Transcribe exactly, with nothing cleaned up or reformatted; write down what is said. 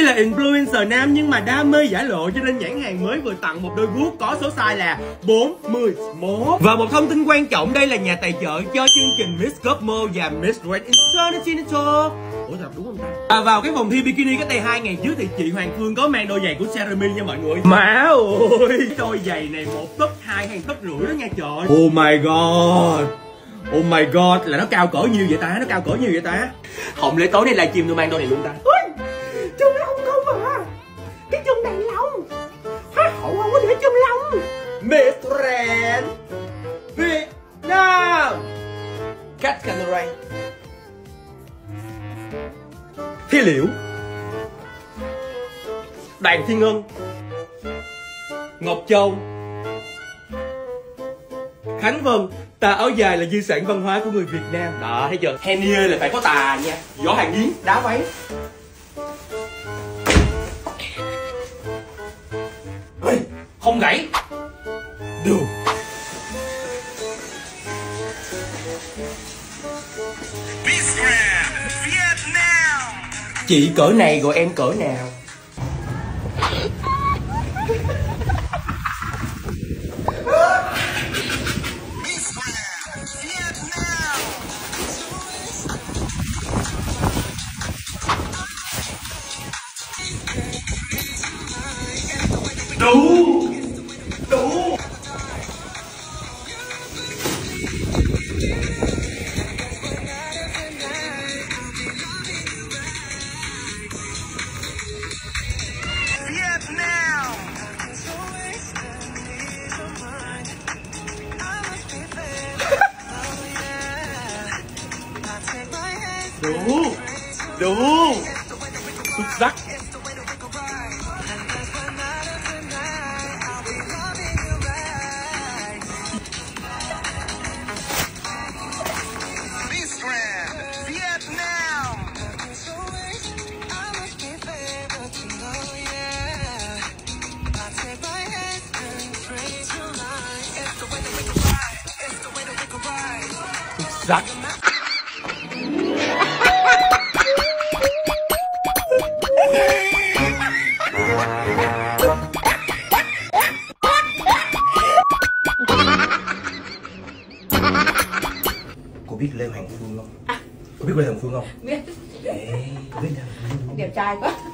là influencer nam nhưng mà đam mê giả lộ, cho nên nhãn hàng mới vừa tặng một đôi guốc có số size là bốn mươi mốt. Và một thông tin quan trọng, đây là nhà tài trợ cho chương trình Miss Cosmo và Miss Grand International. Ủa thật đúng không ta? À, vào cái vòng thi bikini cách đây hai ngày trước thì chị Hoàng Phương có mang đôi giày của Jeremy nha mọi người. Má ơi, đôi giày này một tấc hai hay tấc rưỡi đó nha trời. Oh my god. Oh my god, là nó cao cỡ nhiêu vậy ta? Nó cao cỡ nhiêu vậy ta? Không lẽ tối nay livestream tôi mang đôi này luôn ta? Ui, chùm lông không à? Cái chùm này lông. Hoa hậu không có để chùm lông. Miss Grand Việt Nam. Cắt camera. Thi Liễu, Đoàn Thiên Ngân, Ngọc Châu, Khánh Vân. Tà áo dài là di sản văn hóa của người Việt Nam. Đó, thấy chưa? Henie là phải có tà nha. Võ Hàng Giếng, đá váy. Ê, không gãy. Được. Chị cỡ này rồi em cỡ nào? Đủ đủ. Đủ đủ xuất sắc. Rắc. Cô biết Lê Hoàng Phương không? À. Cô biết Lê Hoàng Phương không? Biết. Ê, cô biết Lê Hoàng Phương không? Đẹp trai quá.